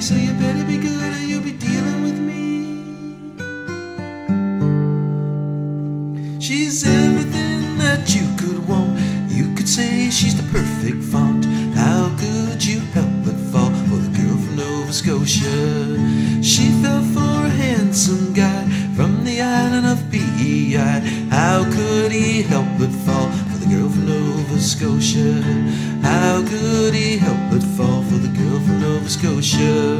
so you better be good or you'll be dealing with me. She's everything that you could want. You could say she's the perfect font. How could you help but fall for the girl from Nova Scotia? She fell for a handsome guy from the island of PEI. How could he help but fall for the girl from Nova Scotia? How could he help but fall for the girl from Nova Scotia?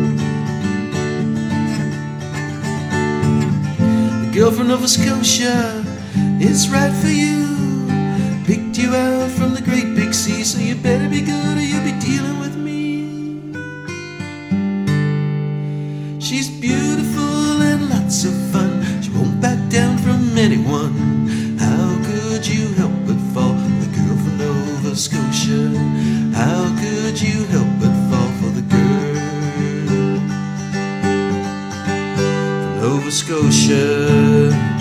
The girl from Nova Scotia is right for you. Picked you out from the great big sea, so you better be good or you'll be dealing with me. She's beautiful and lots of fun. She won't back down from anyone. How could you help but fall for the girl from Nova Scotia? How could you help but fall for the girl from Nova Scotia?